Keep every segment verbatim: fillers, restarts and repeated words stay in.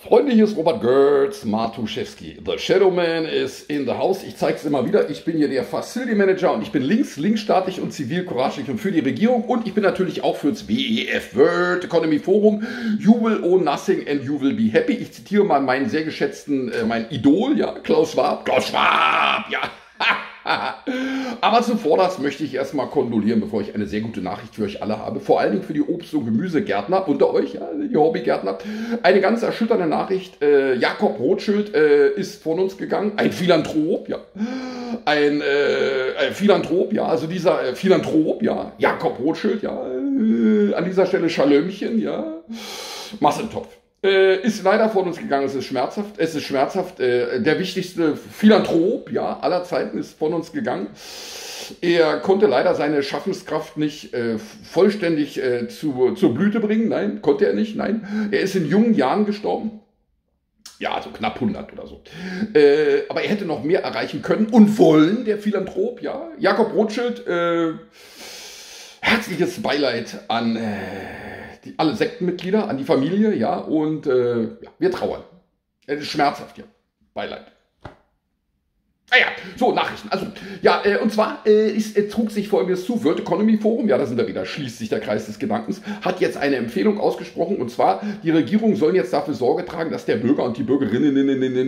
Freunde, hier ist Robert Götz Matuszewski. The Shadowman is in the house. Ich zeige es immer wieder. Ich bin hier der Facility Manager und ich bin links, linksstaatlich und zivilcouragig und für die Regierung. Und ich bin natürlich auch fürs W E F, World Economy Forum. You will own nothing and you will be happy. Ich zitiere mal meinen sehr geschätzten, äh, mein Idol, ja, Klaus Schwab. Klaus Schwab, ja. Aber zuvor möchte ich erstmal kondolieren, bevor ich eine sehr gute Nachricht für euch alle habe. Vor allen Dingen für die Obst- und Gemüsegärtner unter euch, ja, die Hobbygärtner. Eine ganz erschütternde Nachricht. Äh, Jakob Rothschild äh, ist von uns gegangen. Ein Philanthrop, ja. Ein, äh, ein Philanthrop, ja. Also dieser äh, Philanthrop, ja. Jakob Rothschild, ja. Äh, an dieser Stelle Schalömchen, ja. Massentopf. Äh, ist leider von uns gegangen, es ist schmerzhaft, es ist schmerzhaft, äh, der wichtigste Philanthrop, ja, aller Zeiten ist von uns gegangen. Er konnte leider seine Schaffenskraft nicht äh, vollständig äh, zu, zur Blüte bringen, nein, konnte er nicht, nein. Er ist in jungen Jahren gestorben, ja, also knapp hundert oder so. Äh, aber er hätte noch mehr erreichen können und wollen, der Philanthrop, ja. Jakob Rothschild, äh, herzliches Beileid an... Äh, Die, alle Sektenmitglieder, an die Familie, ja, und äh, ja, wir trauern. Es ist schmerzhaft, ja. Beileid. Naja, so, Nachrichten. Also, ja, äh, und zwar äh, ist, äh, trug sich Folgendes zu. World Economy Forum, ja, da sind wir wieder, schließt sich der Kreis des Gedankens, hat jetzt eine Empfehlung ausgesprochen, und zwar, die Regierung soll jetzt dafür Sorge tragen, dass der Bürger und die Bürgerinnen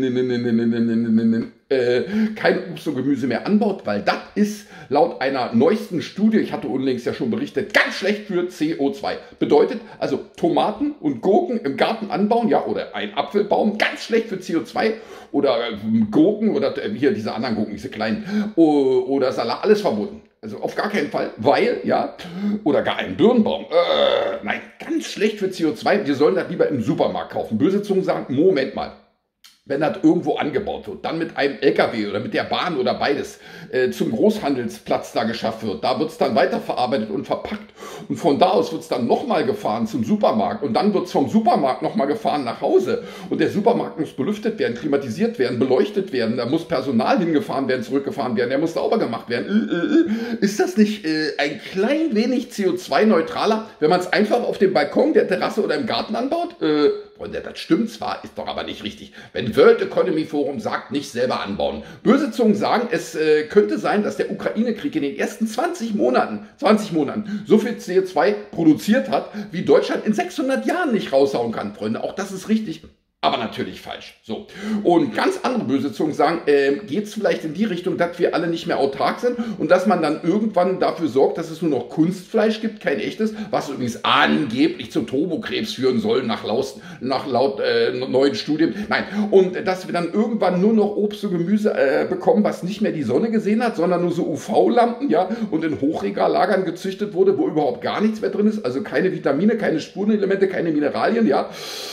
äh, kein Obst und Gemüse mehr anbaut, weil das ist laut einer neuesten Studie, ich hatte unlängst ja schon berichtet, ganz schlecht für C O zwei. Bedeutet, also Tomaten und Gurken im Garten anbauen, ja, oder ein Apfelbaum, ganz schlecht für C O zwei, oder äh, Gurken, oder äh, hier diese anderen Gurken, diese kleinen, oder Salat, alles verboten. Also auf gar keinen Fall, weil, ja, oder gar ein Birnbaum, äh, nein, ganz schlecht für C O zwei, wir sollen das lieber im Supermarkt kaufen. Böse Zungen sagen, Moment mal. Wenn das irgendwo angebaut wird, dann mit einem L K W oder mit der Bahn oder beides äh, zum Großhandelsplatz da geschafft wird, da wird es dann weiterverarbeitet und verpackt und von da aus wird es dann nochmal gefahren zum Supermarkt und dann wird es vom Supermarkt nochmal gefahren nach Hause und der Supermarkt muss belüftet werden, klimatisiert werden, beleuchtet werden, da muss Personal hingefahren werden, zurückgefahren werden, der muss sauber gemacht werden. Äh, äh, äh. Ist das nicht äh, ein klein wenig C O zwei neutraler, wenn man es einfach auf dem Balkon, der Terrasse oder im Garten anbaut? Äh, Freunde, das stimmt zwar, ist doch aber nicht richtig. Wenn World Economy Forum sagt, nicht selber anbauen. Böse Zungen sagen, es äh, könnte sein, dass der Ukraine-Krieg in den ersten zwanzig Monaten, zwanzig Monaten so viel C O zwei produziert hat, wie Deutschland in sechshundert Jahren nicht raushauen kann. Freunde, auch das ist richtig. Aber natürlich falsch. So. Und ganz andere böse Zungen sagen, äh, geht es vielleicht in die Richtung, dass wir alle nicht mehr autark sind und dass man dann irgendwann dafür sorgt, dass es nur noch Kunstfleisch gibt, kein echtes, was übrigens angeblich zum Turbokrebs führen soll, nach, laut, nach laut äh, neuen Studien. Nein, und dass wir dann irgendwann nur noch Obst und Gemüse äh, bekommen, was nicht mehr die Sonne gesehen hat, sondern nur so U V-Lampen, ja, und in Hochregallagern gezüchtet wurde, wo überhaupt gar nichts mehr drin ist, also keine Vitamine, keine Spurenelemente, keine Mineralien, ja.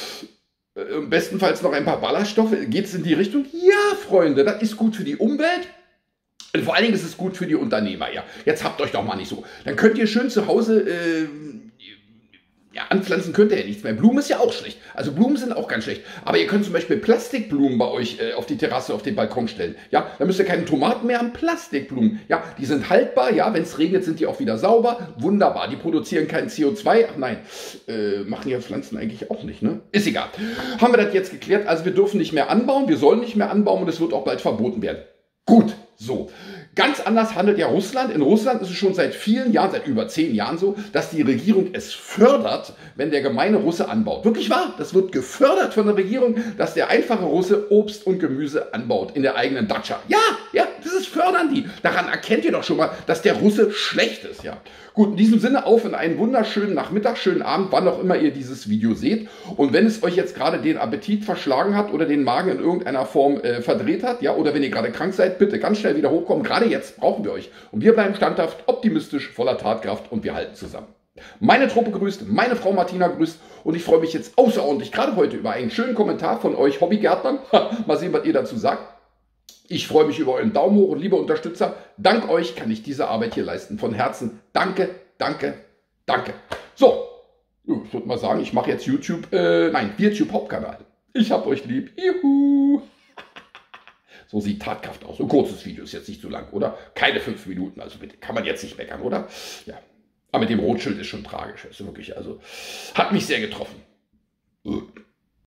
Bestenfalls noch ein paar Ballaststoffe. Geht es in die Richtung? Ja, Freunde, das ist gut für die Umwelt. Und vor allen Dingen ist es gut für die Unternehmer. Ja. Jetzt habt euch doch mal nicht so. Dann könnt ihr schön zu Hause äh, ja, anpflanzen könnt ihr ja nichts mehr. Blumen ist ja auch schlecht. Also Blumen sind auch ganz schlecht. Aber ihr könnt zum Beispiel Plastikblumen bei euch äh, auf die Terrasse, auf den Balkon stellen. Ja, da müsst ihr keine Tomaten mehr haben, Plastikblumen. Ja, die sind haltbar. Ja, wenn es regnet, sind die auch wieder sauber. Wunderbar. Die produzieren kein C O zwei. Ach nein, äh, machen ja Pflanzen eigentlich auch nicht, ne? Ist egal. Haben wir das jetzt geklärt? Also wir dürfen nicht mehr anbauen. Wir sollen nicht mehr anbauen und es wird auch bald verboten werden. Gut, so. Ganz anders handelt ja Russland. In Russland ist es schon seit vielen Jahren, seit über zehn Jahren so, dass die Regierung es fördert, wenn der gemeine Russe anbaut. Wirklich wahr, das wird gefördert von der Regierung, dass der einfache Russe Obst und Gemüse anbaut in der eigenen Datscha. Ja, ja, das ist fördern die. Daran erkennt ihr doch schon mal, dass der Russe schlecht ist, ja. Gut, in diesem Sinne auf in einen wunderschönen Nachmittag, schönen Abend, wann auch immer ihr dieses Video seht. Und wenn es euch jetzt gerade den Appetit verschlagen hat oder den Magen in irgendeiner Form äh, verdreht hat, ja, oder wenn ihr gerade krank seid, bitte ganz schnell wieder hochkommen. Gerade jetzt brauchen wir euch. Und wir bleiben standhaft, optimistisch, voller Tatkraft und wir halten zusammen. Meine Truppe grüßt, meine Frau Martina grüßt und ich freue mich jetzt außerordentlich, gerade heute, über einen schönen Kommentar von euch Hobbygärtnern. Mal sehen, was ihr dazu sagt. Ich freue mich über euren Daumen hoch und liebe Unterstützer, dank euch kann ich diese Arbeit hier leisten. Von Herzen danke, danke, danke. So, ich würde mal sagen, ich mache jetzt YouTube, äh, nein, YouTube-Hauptkanal. Ich hab euch lieb. Juhu. So sieht Tatkraft aus. Ein kurzes Video ist jetzt nicht so lang, oder? Keine fünf Minuten, also bitte, kann man jetzt nicht meckern, oder? Ja, aber mit dem Rotschild ist schon tragisch. Also wirklich, also, hat mich sehr getroffen.